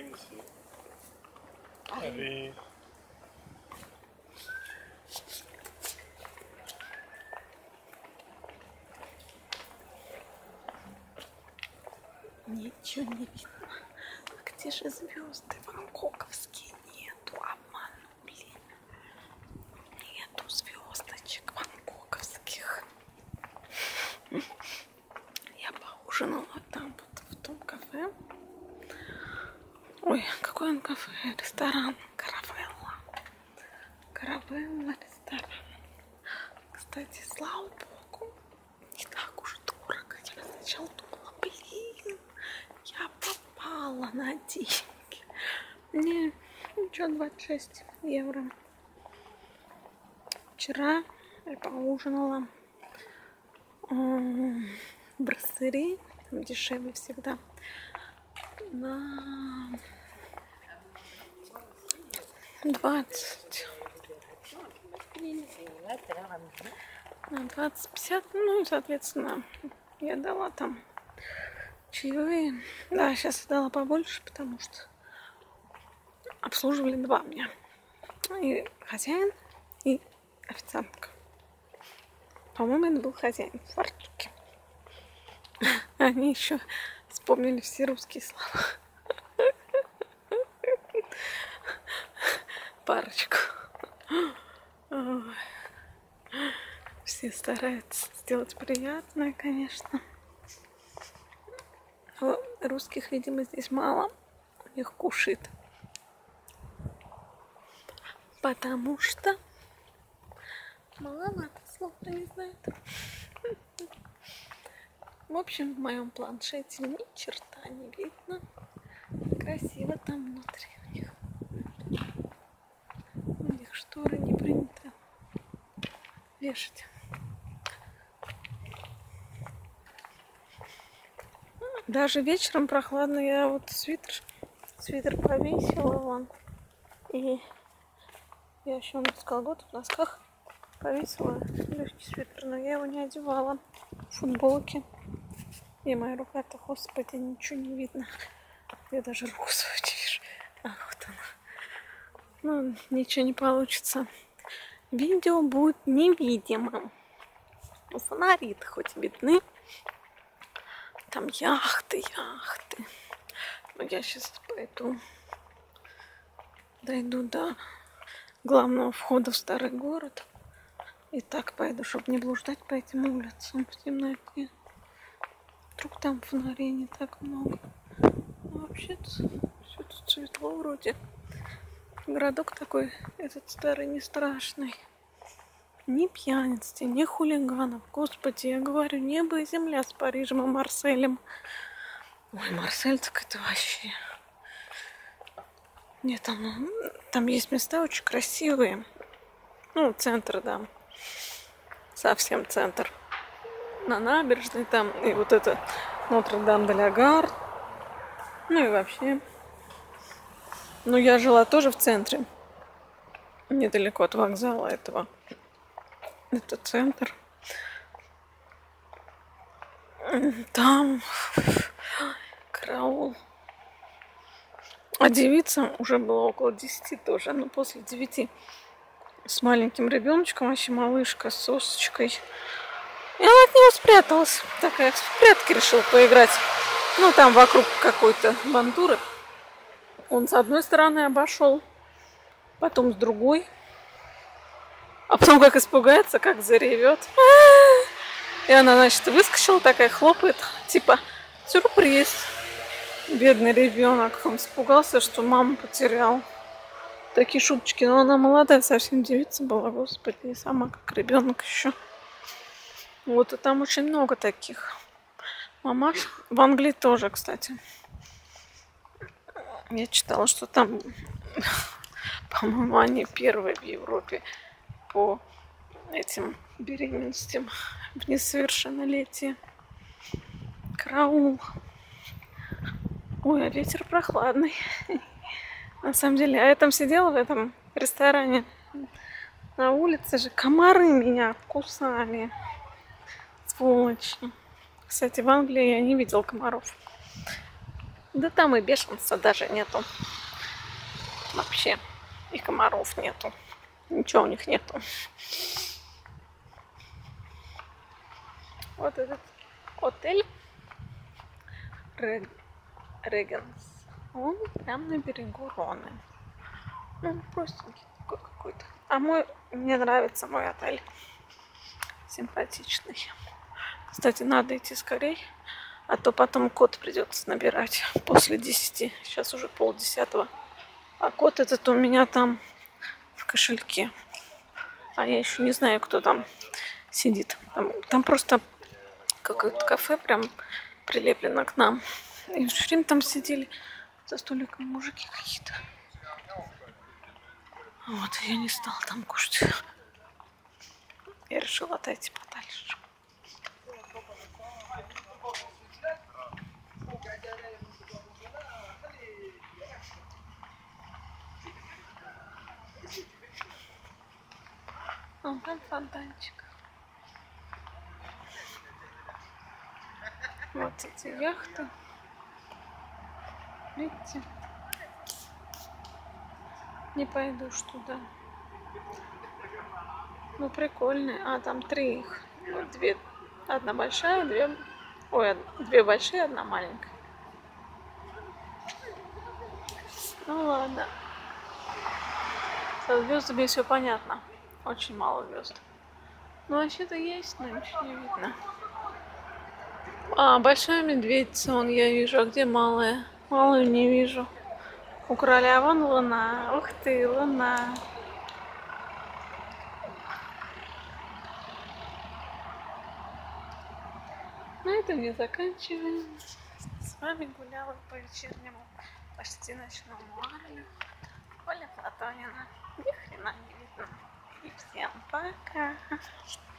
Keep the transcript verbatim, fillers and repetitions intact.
Allez. Ничего не видно. Где же звезды вангоговские? Нету, обманули. Нету звездочек вангоговских. Я поужинала там вот в том кафе. Ой, какой он кафе? Ресторан Каравелла. Каравелла ресторан. Кстати, слава богу, не так уж дорого. Я сначала думала, блин, я попала на деньги. Не, ничего, двадцать шесть евро. Вчера я поужинала в брасserie, там дешевле всегда, на двадцать, на двадцать пятьдесят, ну и соответственно я дала там чаевые. Да, сейчас я дала побольше, потому что обслуживали два меня. И хозяин, и официантка. По-моему, это был хозяин в фартуке. Они еще вспомнили все русские слова. Парочку. Ой. Все стараются сделать приятное, конечно. Но русских, видимо, здесь мало. У них кушает. Потому что маловато слов, не знает. В общем, в моем планшете ни черта не видно. Красиво там внутри у них. У них шторы не принято вешать. Даже вечером прохладно. Я вот свитер, свитер повесила вон. И я еще без колготок, в носках повесила легкий свитер, но я его не одевала. Футболки. И моя рука-то, господи, ничего не видно. Я даже руку свою не вижу. А вот она. Ну, ничего не получится. Видео будет невидимым. Фонари-то хоть видны. Там яхты, яхты. Но я сейчас пойду, дойду до главного входа в старый город. И так пойду, чтобы не блуждать по этим улицам в темноте. Вдруг там фонарей не так много. А вообще-то все тут светло вроде. Городок такой, этот старый, не страшный. Ни пьяниц, ни хулиганов. Господи, я говорю, небо и земля с Парижем и Марселем. Ой, Марсель, так это вообще... Нет, там, там есть места очень красивые. Ну, центр, да. Совсем центр. На набережной там. И вот это Нотр-Дам-де-ля-Гард. Ну и вообще. Ну, я жила тоже в центре. Недалеко от вокзала этого. Это центр. Там караул. А девица уже было около десяти тоже. Ну, после девяти. С маленьким ребеночком, вообще малышка с сосочкой. И она от него спряталась. Такая в прятки решила поиграть. Ну, там вокруг какой-то бандуры. Он с одной стороны обошел, потом с другой. А потом как испугается, как заревет. И она, значит, выскочила, такая хлопает. Типа, сюрприз. Бедный ребенок. Он испугался, что маму потерял. Такие шуточки. Но она молодая совсем девица была, господи. И сама как ребенок еще. Вот, и там очень много таких мамаш. В Англии тоже, кстати. Я читала, что там, по-моему, они первые в Европе по этим беременностям в несовершеннолетие. Караул. Ой, а ветер прохладный. На самом деле, а я там сидела в этом ресторане. На улице же комары меня кусали. Сволочи. Кстати, в Англии я не видела комаров. Да там и бешенства даже нету. Вообще. И комаров нету. Ничего у них нету. Вот этот отель Регенс. Он прям на берегу Роны. Ну, простенький такой какой-то. А мой, мне нравится мой отель. Симпатичный. Кстати, надо идти скорей, а то потом код придется набирать после десяти. Сейчас уже полдесятого. А код этот у меня там в кошельке. А я еще не знаю, кто там сидит. Там, там просто какое-то кафе прям прилеплено к нам. И все время там сидели за столиком мужики какие-то. Вот, я не стала там кушать. Я решила отойти подальше. Вон там фонтанчик. Вот эти яхты. Видите? Не пойду ж туда. Ну, прикольные. А, там три их. Вот две. Одна большая, две... Ой, две большие, одна маленькая. Ну, ладно. Со звездами все понятно. Очень мало звезд. Ну, вообще-то есть, но ничего не видно. А, большая медведица, вон я вижу. А где малая? Малую не вижу. У короля вон луна. Ух ты, луна. На этом не заканчиваем. С вами гуляла по вечернему, почти ночному Арлю. Оля Платонина. Ни хрена не видно. И всем пока.